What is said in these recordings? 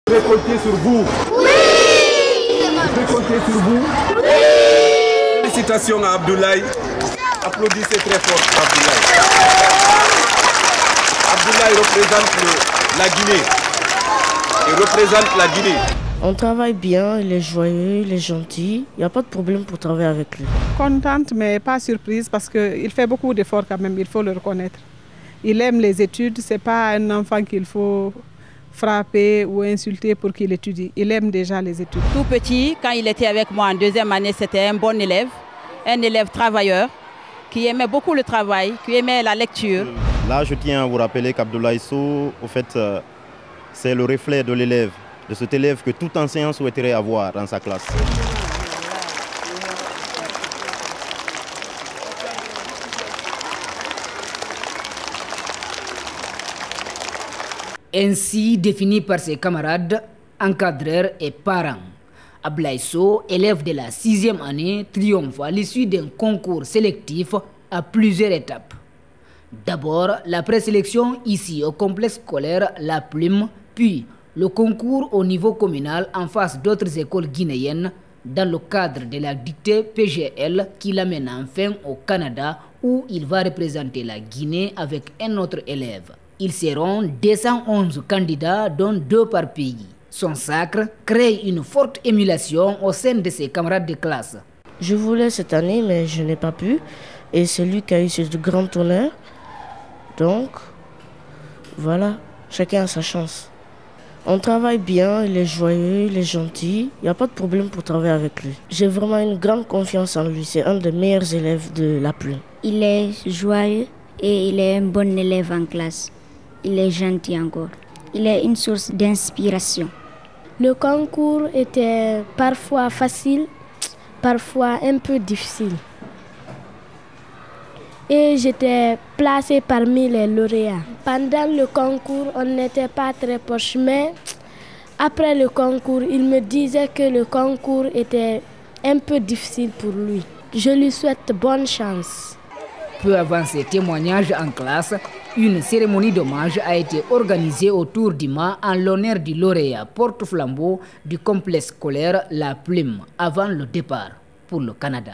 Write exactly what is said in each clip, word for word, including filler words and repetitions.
Je vais compter sur vous. Oui. Je vais compter sur vous. Oui. Félicitations à Abdoulaye. Applaudissez très fort Abdoulaye. Abdoulaye représente le, la Guinée. Il représente la Guinée. On travaille bien, il est joyeux, il est gentil. Il n'y a pas de problème pour travailler avec lui. Contente mais pas surprise parce qu'il fait beaucoup d'efforts quand même, il faut le reconnaître. Il aime les études, ce n'est pas un enfant qu'il faut frapper ou insulter pour qu'il étudie. Il aime déjà les études. Tout petit, quand il était avec moi en deuxième année, c'était un bon élève, un élève travailleur qui aimait beaucoup le travail, qui aimait la lecture. Là, je tiens à vous rappeler qu'Abdoulaye Sow, au fait, euh, c'est le reflet de l'élève, de cet élève que tout enseignant souhaiterait avoir dans sa classe. Ainsi défini par ses camarades, encadreurs et parents. Abdoulaye Sow, élève de la sixième année, triomphe à l'issue d'un concours sélectif à plusieurs étapes. D'abord, la présélection ici au complexe scolaire La Plume, puis le concours au niveau communal en face d'autres écoles guinéennes dans le cadre de la dictée P G L qui l'amène enfin au Canada où il va représenter la Guinée avec un autre élève. Ils seront deux cent onze candidats, dont deux par pays. Son sacre crée une forte émulation au sein de ses camarades de classe. Je voulais cette année, mais je n'ai pas pu. Et c'est lui qui a eu ce grand honneur. Donc, voilà, chacun a sa chance. On travaille bien, il est joyeux, il est gentil. Il n'y a pas de problème pour travailler avec lui. J'ai vraiment une grande confiance en lui. C'est un des meilleurs élèves de La Plume. Il est joyeux et il est un bon élève en classe. Il est gentil encore. Il est une source d'inspiration. Le concours était parfois facile, parfois un peu difficile. Et j'étais placée parmi les lauréats. Pendant le concours, on n'était pas très proches, mais après le concours, il me disait que le concours était un peu difficile pour lui. Je lui souhaite bonne chance. Peu avant ces témoignages en classe, une cérémonie d'hommage a été organisée autour du mât en l'honneur du lauréat porte-flambeau du complexe scolaire La Plume avant le départ pour le Canada.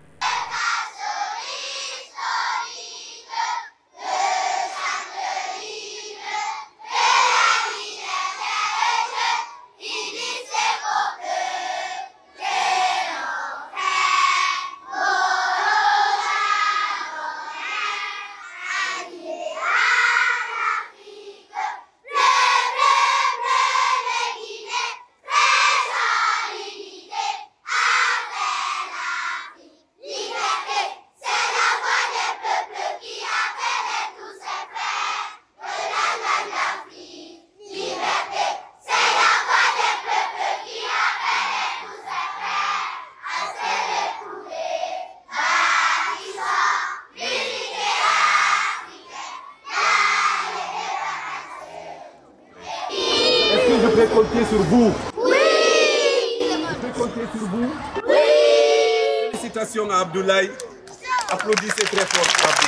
Je peux compter sur vous. Oui. Je peux compter sur vous. Oui. Félicitations à Abdoulaye. Applaudissez très fort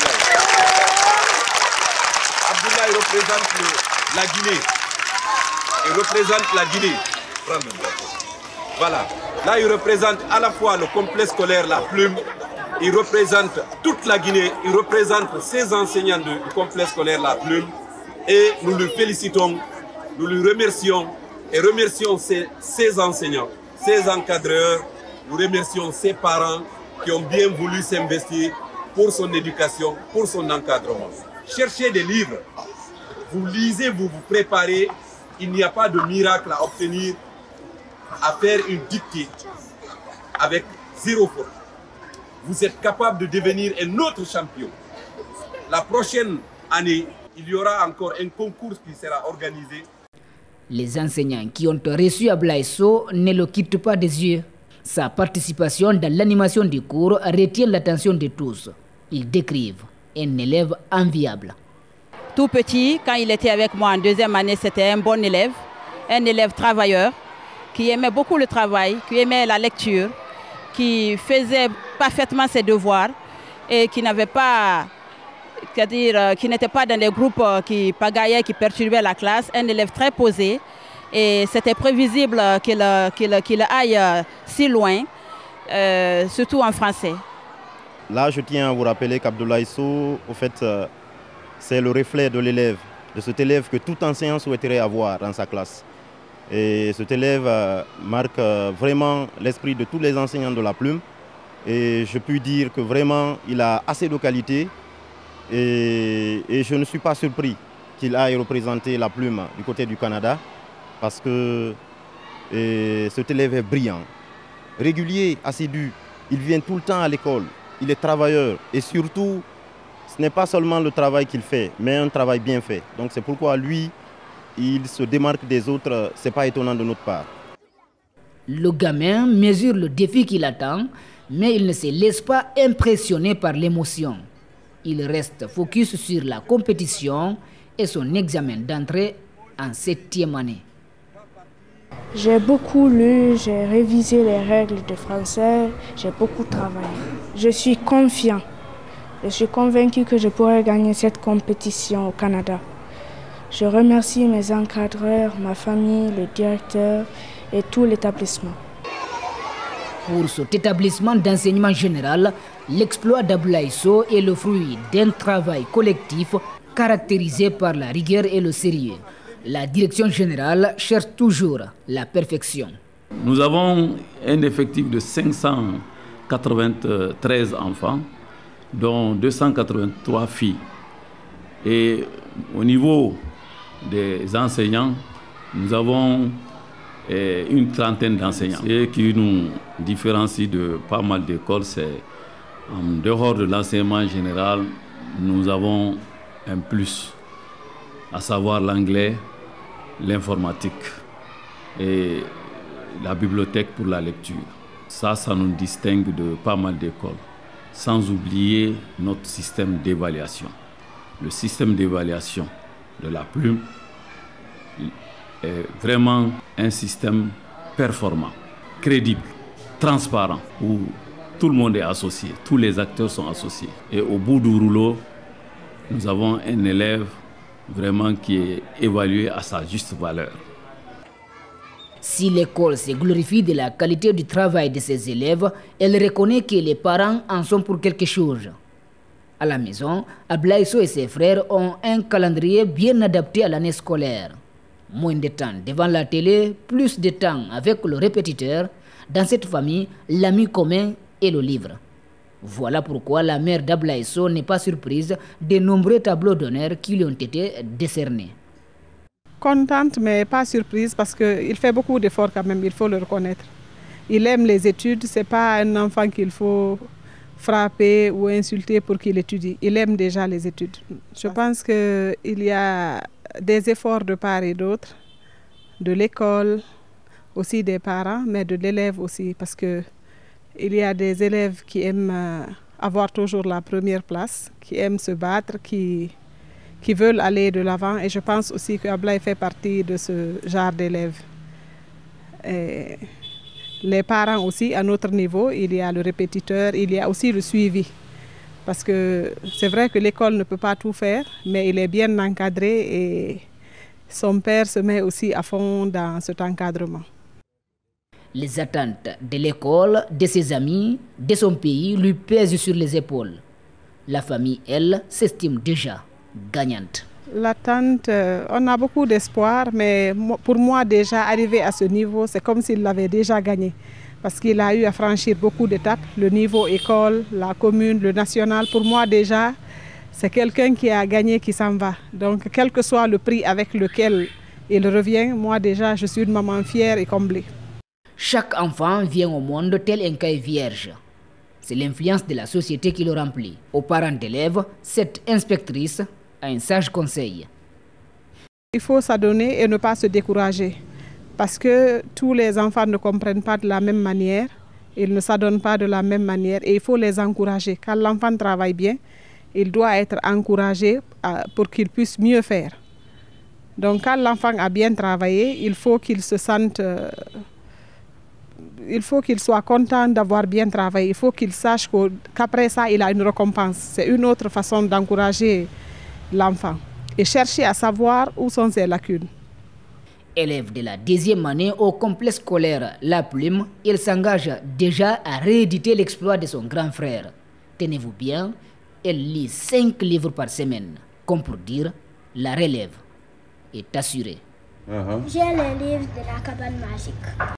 Abdoulaye. Abdoulaye représente le, la Guinée. Il représente la Guinée. Voilà. Là, il représente à la fois le complexe scolaire La Plume. Il représente toute la Guinée. Il représente ses enseignants du complexe scolaire La Plume. Et nous le félicitons. Nous lui remercions et remercions ses, ses enseignants, ses encadreurs. Nous remercions ses parents qui ont bien voulu s'investir pour son éducation, pour son encadrement. Cherchez des livres, vous lisez, vous vous préparez. Il n'y a pas de miracle à obtenir à faire une dictée avec zéro faute. Vous êtes capable de devenir un autre champion. La prochaine année, il y aura encore un concours qui sera organisé. Les enseignants qui ont reçu Abdoulaye Sow ne le quittent pas des yeux. Sa participation dans l'animation du cours retient l'attention de tous. Ils décrivent un élève enviable. Tout petit, quand il était avec moi en deuxième année, c'était un bon élève, un élève travailleur, qui aimait beaucoup le travail, qui aimait la lecture, qui faisait parfaitement ses devoirs et qui n'avait pas, c'est-à-dire qui n'était pas dans des groupes qui pagaillaient, qui perturbaient la classe, un élève très posé Et c'était prévisible qu'il qu'il, qu'il aille si loin, euh, surtout en français. Là, je tiens à vous rappeler qu'Abdoulaye Sow, au fait, euh, c'est le reflet de l'élève, de cet élève que tout enseignant souhaiterait avoir dans sa classe. Et cet élève euh, marque euh, vraiment l'esprit de tous les enseignants de la Plume. Et je puis dire que vraiment, il a assez de qualité. Et, et je ne suis pas surpris qu'il aille représenter la Plume du côté du Canada, parce que et, cet élève est brillant, régulier, assidu. Il vient tout le temps à l'école, il est travailleur. Et surtout, ce n'est pas seulement le travail qu'il fait, mais un travail bien fait. Donc c'est pourquoi lui, il se démarque des autres, ce n'est pas étonnant de notre part. Le gamin mesure le défi qu'il attend, mais il ne se laisse pas impressionner par l'émotion. Il reste focus sur la compétition et son examen d'entrée en septième année. J'ai beaucoup lu, j'ai révisé les règles de français, j'ai beaucoup travaillé. Je suis confiant. Je suis convaincu que je pourrai gagner cette compétition au Canada. Je remercie mes encadreurs, ma famille, le directeur et tout l'établissement. Pour cet établissement d'enseignement général, l'exploit d'Abdoulaye Sow est le fruit d'un travail collectif caractérisé par la rigueur et le sérieux. La direction générale cherche toujours la perfection. Nous avons un effectif de cinq cent quatre-vingt-treize enfants, dont deux cent quatre-vingt-trois filles. Et au niveau des enseignants, nous avons eh, une trentaine d'enseignants. Ce qui nous différencie de pas mal d'écoles, c'est en dehors de l'enseignement général, nous avons un plus, à savoir l'anglais, l'informatique et la bibliothèque pour la lecture. Ça, ça nous distingue de pas mal d'écoles. Sans oublier notre système d'évaluation. Le système d'évaluation de la Plume est vraiment un système performant, crédible, transparent, où tout le monde est associé, tous les acteurs sont associés. Et au bout du rouleau, nous avons un élève vraiment qui est évalué à sa juste valeur. Si l'école se glorifie de la qualité du travail de ses élèves, elle reconnaît que les parents en sont pour quelque chose. À la maison, Abdoulaye Sow et ses frères ont un calendrier bien adapté à l'année scolaire. Moins de temps devant la télé, plus de temps avec le répétiteur. Dans cette famille, l'ami commun est le livre. Voilà pourquoi la mère d'Abdoulaye Sow n'est pas surprise des nombreux tableaux d'honneur qui lui ont été décernés. Contente, mais pas surprise, parce qu'il fait beaucoup d'efforts quand même, il faut le reconnaître. Il aime les études, ce n'est pas un enfant qu'il faut frapper ou insulter pour qu'il étudie. Il aime déjà les études. Je pense qu'il y a des efforts de part et d'autre, de l'école, aussi des parents, mais de l'élève aussi, parce que il y a des élèves qui aiment avoir toujours la première place, qui aiment se battre, qui, qui veulent aller de l'avant. Et je pense aussi qu'Abdoulaye fait partie de ce genre d'élèves. Les parents aussi, à notre niveau, il y a le répétiteur, il y a aussi le suivi. Parce que c'est vrai que l'école ne peut pas tout faire, mais il est bien encadré et son père se met aussi à fond dans cet encadrement. Les attentes de l'école, de ses amis, de son pays lui pèsent sur les épaules. La famille, elle, s'estime déjà gagnante. L'attente, on a beaucoup d'espoir, mais pour moi déjà, arriver à ce niveau, c'est comme s'il l'avait déjà gagné. Parce qu'il a eu à franchir beaucoup d'étapes, le niveau école, la commune, le national. Pour moi déjà, c'est quelqu'un qui a gagné, qui s'en va. Donc quel que soit le prix avec lequel il revient, moi déjà, je suis une maman fière et comblée. Chaque enfant vient au monde tel un cahier vierge. C'est l'influence de la société qui le remplit. Aux parents d'élèves, cette inspectrice a un sage conseil. Il faut s'adonner et ne pas se décourager. Parce que tous les enfants ne comprennent pas de la même manière. Ils ne s'adonnent pas de la même manière. Et il faut les encourager. Quand l'enfant travaille bien, il doit être encouragé pour qu'il puisse mieux faire. Donc quand l'enfant a bien travaillé, il faut qu'il se sente... Il faut qu'il soit content d'avoir bien travaillé. Il faut qu'il sache qu'après ça, il a une récompense. C'est une autre façon d'encourager l'enfant. Et chercher à savoir où sont ses lacunes. Élève de la deuxième année au complexe scolaire La Plume, il s'engage déjà à rééditer l'exploit de son grand frère. Tenez-vous bien, elle lit cinq livres par semaine, comme pour dire la relève est assurée. Uh-huh. J'ai les livres de la cabane magique.